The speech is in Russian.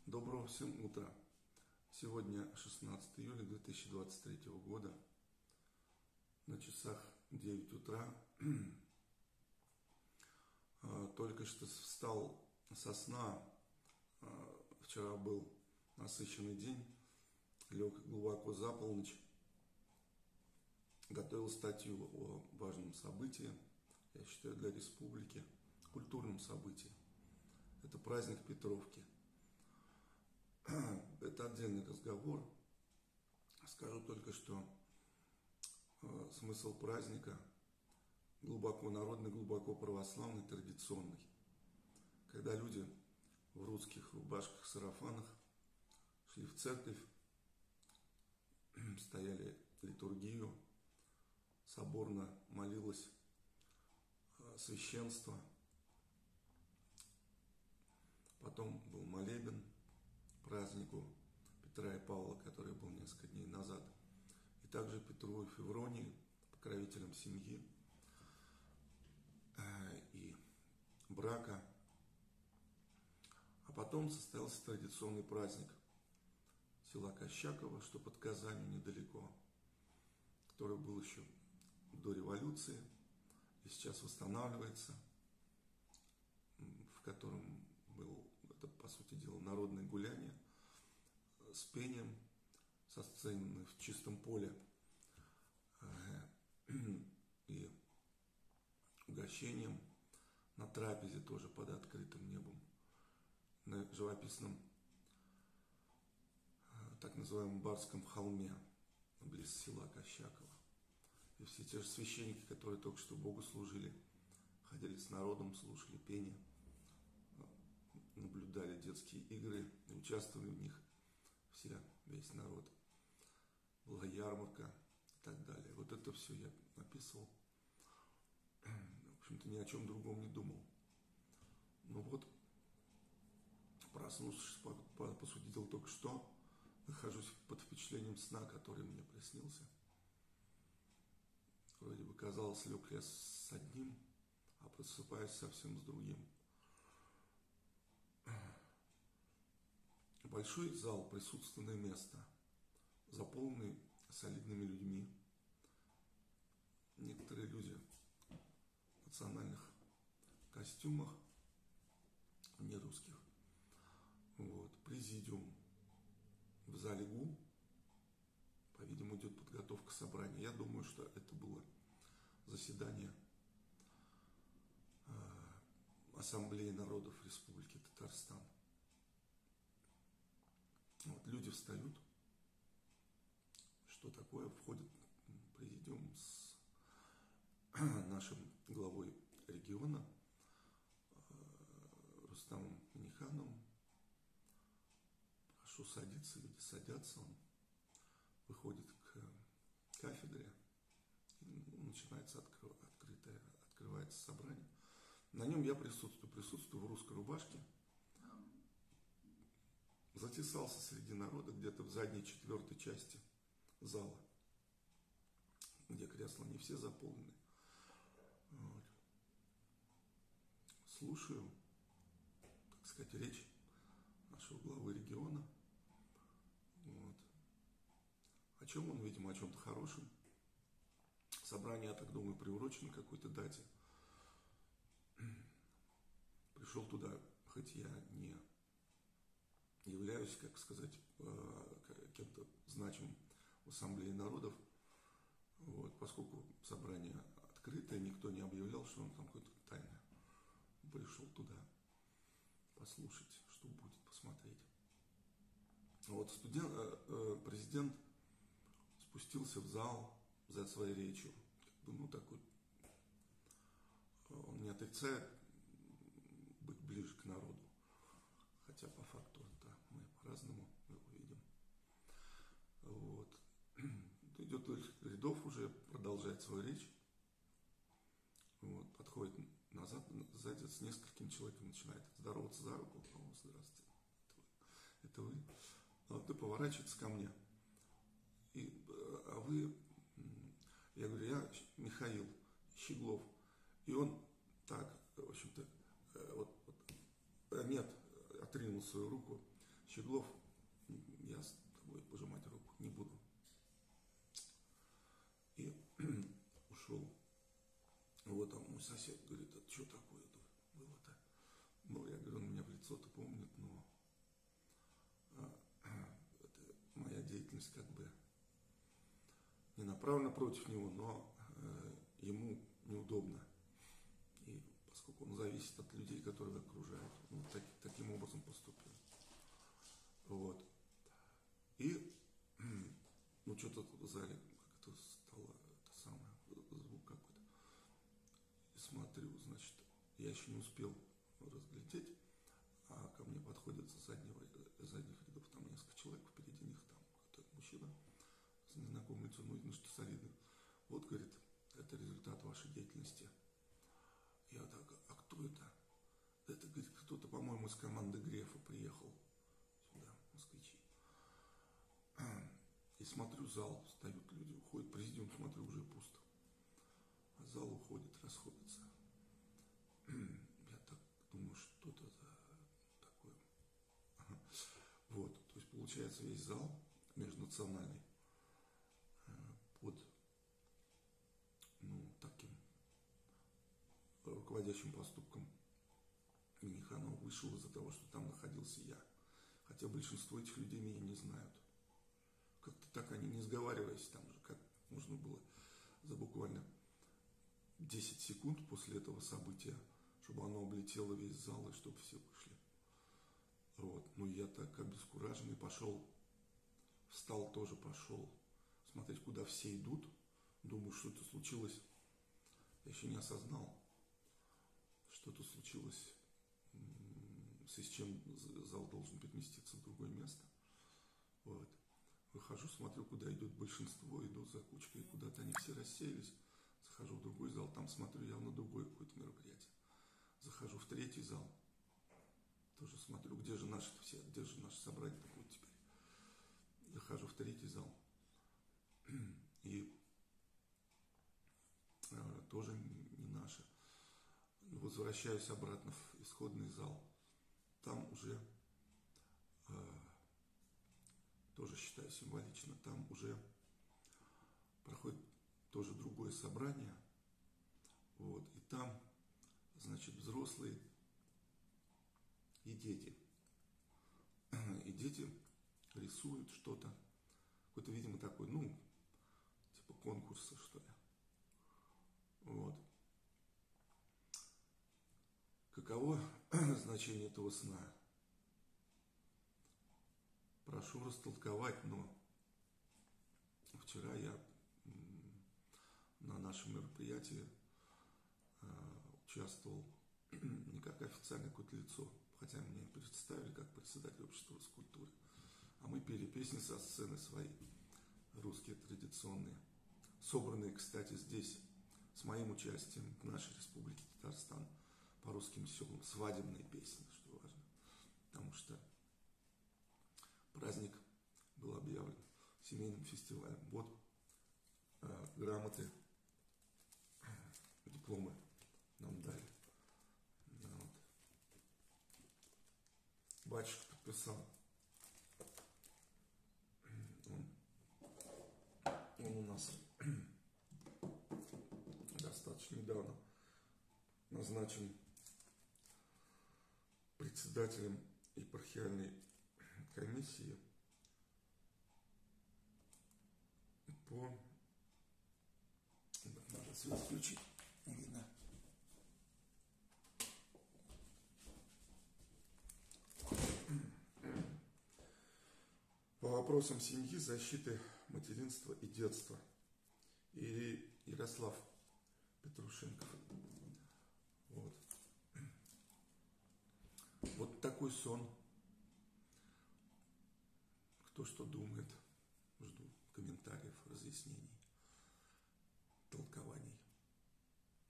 Доброго всем утра. Сегодня 16 июля 2023 года. На часах 9 утра. Только что встал со сна. Вчера был насыщенный день. Лег глубоко за полночь. Готовил статью о важном событии, я считаю, для республики, культурном событии. Это праздник Петровки. Это отдельный разговор. Скажу только, что смысл праздника глубоко народный, глубоко православный, традиционный. Когда люди в русских рубашках, сарафанах шли в церковь, стояли литургию, соборно молилось священство, потом был молебен празднику Петра и Павла, который был несколько дней назад, и также Петру и Февронии, покровителям семьи и брака. А потом состоялся традиционный праздник села Кощаково, что под Казанью недалеко, который был еще до революции и сейчас восстанавливается, в котором был, это, по сути дела, народное гуляние с пением, со сцены в чистом поле и угощением, на трапезе тоже под открытым небом, на живописном так называемом Барском холме, близ села Кощаково. И все те же священники, которые только что Богу служили, ходили с народом, слушали пение, наблюдали детские игры, участвовали в них весь народ. Была ярмарка и так далее. Вот это все я описывал. В общем-то, ни о чем другом не думал. Но вот, проснувшись, по сути дела, только что, нахожусь под впечатлением сна, который мне приснился. Вроде бы казалось, лег я с одним, а просыпаюсь совсем с другим. Большой зал, присутственное место, заполненный солидными людьми. Некоторые люди в национальных костюмах, не русских. Вот. Президиум в зале ГУ. По-видимому, идет подготовка собрания. Я думаю, что это было заседание Ассамблеи народов Республики Татарстан. Вот, люди встают. Что такое? Входит президиум с нашим главой региона Рустамом Миннихановым. Прошу садиться, люди садятся. Он выходит к кафедре. Начинается открывается собрание. На нем я присутствую в русской рубашке. Затесался среди народа где-то в задней четвертой части зала, где кресла не все заполнены. Вот. Слушаю, так сказать, речь нашего главы региона. Вот. О чем он, видимо, о чем-то хорошем. Собрание, я так думаю, приурочено к какой-то дате. Пришел туда, хоть я не являюсь, как сказать, кем-то значимым в Ассамблее народов, вот, поскольку собрание открытое, никто не объявлял, что он там какое-то тайное. Пришел туда послушать, что будет, посмотреть. Вот президент спустился в зал за своей речью. Ну, такой, он не отрицает быть ближе к народу. Хотя по факту это мы по-разному его видим. Вот. Идет рядов уже, продолжает свою речь. Вот. Подходит назад, сзади с несколькими человеками начинает здороваться за руку. О, здравствуйте. Это вы? Вот, и поворачивается ко мне. А вы... Я говорю, я Михаил Щеглов. И он так, в общем-то, нет, отринул свою руку. Щеглов, я с тобой пожимать руку не буду. И ушел. Вот там мой сосед говорит, а что такое было-то? Ну, я говорю, он меня в лицо-то помнит, но это моя деятельность как бы не направлена против него, но ему неудобно. И поскольку он зависит от людей, которые окружают, ну, таким образом поступил. Вот. И, ну, что-то в зале как-то стало, это самое, звук какой-то. И смотрю, значит, я еще не успел разглядеть, а ко мне подходят с задних рядов, там несколько человек, впереди них там какой-то мужчина с незнакомым лицом, ну, видно, что солидный. Вот, говорит, это результат вашей деятельности. Я так, а кто это? Это, говорит, кто-то, по-моему, из команды Грефа приехал сюда, москвичи. И смотрю, зал, встают люди, уходят, президиум, смотрю, уже пусто. А зал уходит, расходится. Я так думаю, что это за такое. Вот, то есть получается весь зал межнациональный под, ну, таким руководящим поступком Миниханова вышел из-за того, что там находился я. Хотя большинство этих людей меня не знают. Как-то так они, не сговариваясь, там же, как можно было за буквально 10 секунд после этого события, чтобы оно облетело весь зал и чтобы все вышли. Вот. Ну, я так обескураженный пошел, встал тоже, пошел смотреть, куда все идут. Думаю, что-то случилось. Я еще не осознал, что-то случилось, в связи с чем зал должен переместиться в другое место. Вот. Выхожу, смотрю, куда идет большинство, иду за кучкой, куда-то они все рассеялись. Захожу в другой зал, там смотрю, явно другое какое-то мероприятие. Захожу в третий зал, тоже смотрю, где же наши все, где же наше собрание-то будет теперь. Захожу в третий зал и тоже не наши. Возвращаюсь обратно в исходный зал. Там уже, тоже считаю символично, там уже проходит тоже другое собрание. Вот, и там, значит, взрослые и дети. И дети рисуют что-то. Какой-то, видимо, такой, ну, типа конкурса, что ли. Вот. Каково значение этого сна? Прошу растолковать, но вчера я на нашем мероприятии участвовал не как официальное какое-то лицо, хотя меня представили как председатель общества русской культуры, а мы пели песни со сцены свои, русские традиционные, собранные, кстати, здесь с моим участием в нашей республике Татарстан по русским селам, свадебные песни, что важно, потому что праздник был объявлен семейным фестивалем. Вот грамоты, дипломы нам дали. Вот. Батюшка подписал. Он у нас достаточно недавно назначен председателем епархиальной комиссии по... Надо свет включить, не видно. По вопросам семьи, защиты материнства и детства. И Ярослав Петрушенков. Вот. Вот такой сон. Кто что думает, жду комментариев, разъяснений, толкований.